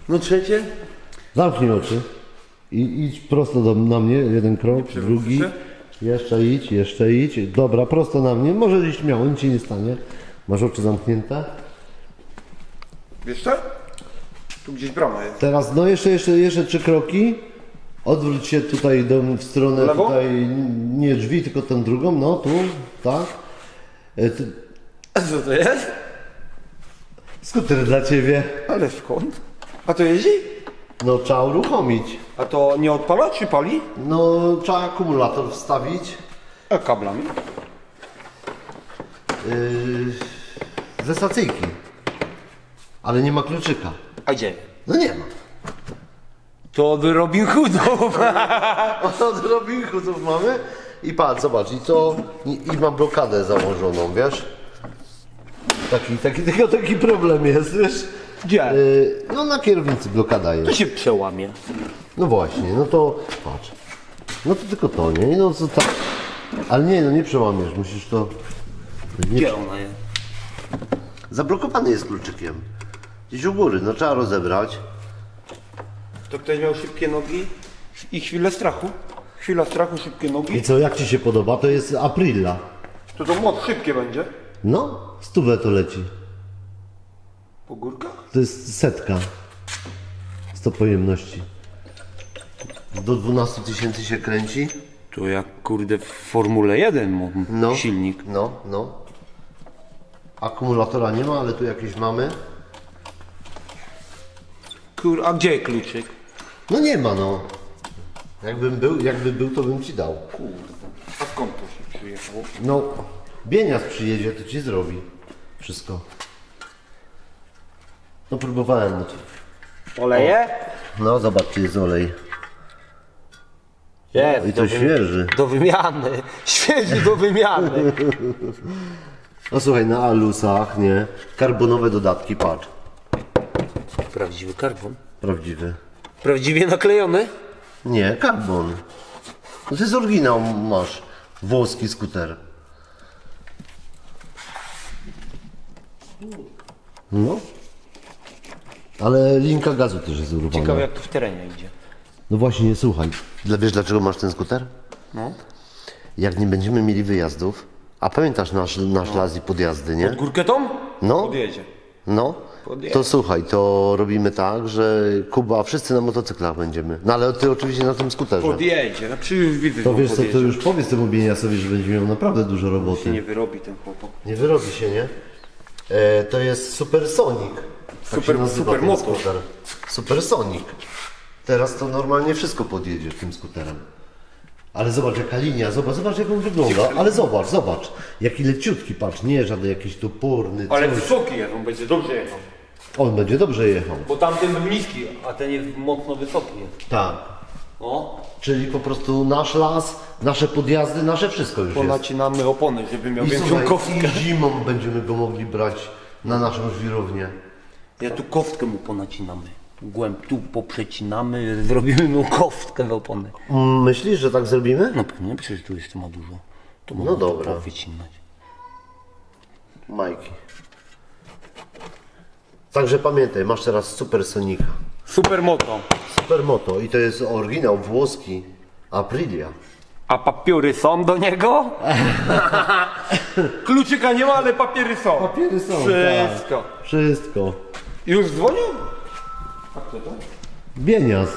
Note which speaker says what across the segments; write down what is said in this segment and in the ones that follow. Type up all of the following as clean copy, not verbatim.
Speaker 1: No trzecie?
Speaker 2: Zamknij oczy. I idź prosto na mnie, jeden krok, drugi. Jeszcze idź. Dobra, prosto na mnie. Możesz iść śmiało, nic ci nie stanie. Masz oczy zamknięte.
Speaker 1: Jeszcze? Tu gdzieś brama jest.
Speaker 2: Teraz, no jeszcze 3 kroki. Odwróć się tutaj w stronę,
Speaker 1: Lewo?
Speaker 2: tutaj nie drzwi, tylko tę drugą, no tu, tak.
Speaker 1: A co to jest?
Speaker 2: Skuter dla ciebie.
Speaker 1: Ale skąd? A to jeździ?
Speaker 2: No trzeba uruchomić.
Speaker 1: A to nie odpala czy pali?
Speaker 2: No trzeba akumulator wstawić.
Speaker 1: A kablami?
Speaker 2: Ze stacyjki. Ale nie ma kluczyka.
Speaker 1: A gdzie?
Speaker 2: No nie ma.
Speaker 1: To by Robin Hoodów.
Speaker 2: Od Robin Hoodów mamy. I patrz, zobacz, i ma blokadę założoną, wiesz? Taki problem jest, wiesz?
Speaker 1: Gdzie?
Speaker 2: No na kierownicy blokada
Speaker 1: To
Speaker 2: jest.
Speaker 1: się przełamie.
Speaker 2: No właśnie, no to patrz. No to tylko to, nie? No co tak. Ale nie, no nie przełamiesz, musisz to...
Speaker 1: Gdzie ona jest?
Speaker 2: Zablokowany jest kluczykiem. Gdzieś u góry, no trzeba rozebrać.
Speaker 1: To ktoś miał szybkie nogi i chwilę strachu? Chwila strachu, szybkie
Speaker 2: I
Speaker 1: nogi?
Speaker 2: co, jak ci się podoba? To jest Aprilla.
Speaker 1: To moc szybkie będzie?
Speaker 2: No, 100 to leci.
Speaker 1: Po górkach?
Speaker 2: To jest 100. 100 pojemności. Do 12 000 się kręci.
Speaker 1: To jak kurde w Formule 1
Speaker 2: No.
Speaker 1: silnik.
Speaker 2: No. Akumulatora nie ma, ale tu jakieś mamy.
Speaker 1: A gdzie kluczyk?
Speaker 2: No nie ma, no. Jakby był, to bym ci dał.
Speaker 1: Kurde. A skąd to się przyjechało?
Speaker 2: No, Bienias przyjedzie, to ci zrobi wszystko. No próbowałem. No,
Speaker 1: Oleje?
Speaker 2: no zobacz, czy jest olej.
Speaker 1: Jest.
Speaker 2: I to świeży.
Speaker 1: Do wymiany. Świeży do wymiany.
Speaker 2: No słuchaj, na alusach, nie? Karbonowe dodatki, patrz.
Speaker 1: Prawdziwy karbon.
Speaker 2: Prawdziwy.
Speaker 1: Prawdziwie naklejony?
Speaker 2: Nie, karbon. No to jest oryginał, masz. Włoski skuter. No. Ale linka gazu też jest urwana.
Speaker 1: Ciekawe jak to w terenie idzie.
Speaker 2: No właśnie, słuchaj. Wiesz dlaczego masz ten skuter?
Speaker 1: No.
Speaker 2: Jak nie będziemy mieli wyjazdów, a pamiętasz nasz las i podjazdy, nie?
Speaker 1: Pod górkę tą?
Speaker 2: No.
Speaker 1: Podjedzie.
Speaker 2: No.
Speaker 1: Podjedzie.
Speaker 2: To słuchaj, to robimy tak, że Kuba, wszyscy na motocyklach będziemy. No ale ty oczywiście na tym skuterze.
Speaker 1: Podjedzie. No przecież widzę,
Speaker 2: To
Speaker 1: że
Speaker 2: wiesz co,
Speaker 1: podjedzie.
Speaker 2: to już powiedz temu Bieniasowi, że będzie miał naprawdę dużo
Speaker 1: się
Speaker 2: roboty.
Speaker 1: nie wyrobi ten chłopak.
Speaker 2: Nie wyrobi się, nie? To jest Supersonic. Tak się nazywa ten
Speaker 1: supermotor.
Speaker 2: skuter. Supersonic. Teraz to normalnie wszystko podjedzie tym skuterem. Ale zobacz jaka linia, zobacz jak on wygląda. Ale zobacz. Jaki leciutki, patrz, nie żaden jakiś toporny,
Speaker 1: Ale
Speaker 2: coś.
Speaker 1: wysoki jest, on będzie dobrze jechał.
Speaker 2: On będzie dobrze jechał.
Speaker 1: Bo tamten był niski, a ten jest mocno wysoki jest.
Speaker 2: Tak.
Speaker 1: O,
Speaker 2: Czyli po prostu nasz las, nasze podjazdy, nasze wszystko już jest.
Speaker 1: ponacinamy opony, żeby miał
Speaker 2: I
Speaker 1: większą
Speaker 2: słuchaj,
Speaker 1: kostkę.
Speaker 2: i zimą będziemy go mogli brać na naszą żwirownię.
Speaker 1: Ja tu kostkę mu ponacinamy. Głęb tu poprzecinamy, zrobimy mu kostkę w opony.
Speaker 2: Myślisz, że tak zrobimy?
Speaker 1: No pewnie, przecież tu jeszcze ma dużo. To
Speaker 2: No
Speaker 1: można
Speaker 2: dobra.
Speaker 1: to wycinać.
Speaker 2: Majki. Także pamiętaj, masz teraz Supersonika.
Speaker 1: Super moto.
Speaker 2: Supermoto i to jest oryginał włoski Aprilia.
Speaker 1: A papiery są do niego? Kluczyka nie ma, ale papiery są.
Speaker 2: Papiery są,
Speaker 1: Wszystko.
Speaker 2: tak. Wszystko.
Speaker 1: Już dzwonił? A kto to?
Speaker 2: Bienias.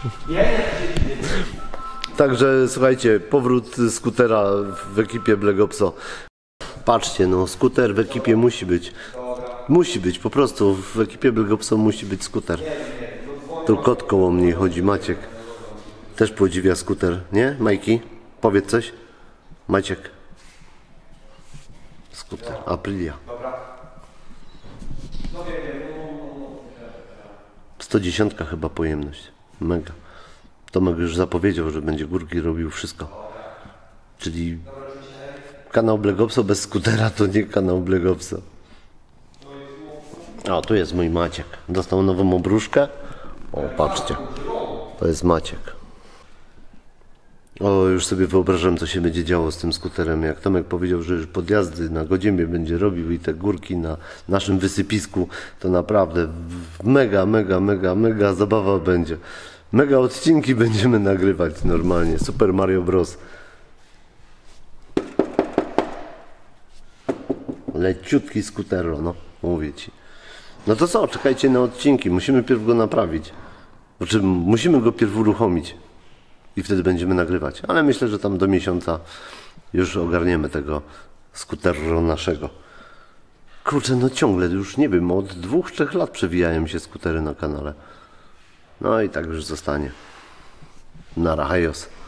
Speaker 2: Także słuchajcie, powrót skutera w ekipie Blegopso. Patrzcie, no skuter w ekipie musi być. Musi być, po prostu w ekipie Blegopso musi być skuter. Tu kot koło mnie chodzi, Maciek. Też podziwia skuter, nie? Majki? Powiedz coś. Maciek. Skuter, Aprilia. 110 chyba pojemność. Mega. Tomek już zapowiedział, że będzie górki robił wszystko. Czyli kanał Blegopso bez skutera to nie kanał Blegopso. O, tu jest mój Maciek. Dostał nową obruszkę. O, patrzcie. To jest Maciek. O, już sobie wyobrażam, co się będzie działo z tym skuterem. Jak Tomek powiedział, że już podjazdy na Godziemie będzie robił i te górki na naszym wysypisku, to naprawdę mega zabawa będzie. Mega odcinki będziemy nagrywać normalnie. Super Mario Bros. Leciutki skutero, no, mówię ci. No to co, czekajcie na odcinki. Musimy pierw go naprawić. Znaczy, musimy go pierw uruchomić. I wtedy będziemy nagrywać. Ale myślę, że tam do miesiąca już ogarniemy tego skutera naszego. Kurczę, no ciągle, już nie wiem, od 2-3 lat przewijają się skutery na kanale. No i tak już zostanie. Nara, hejos.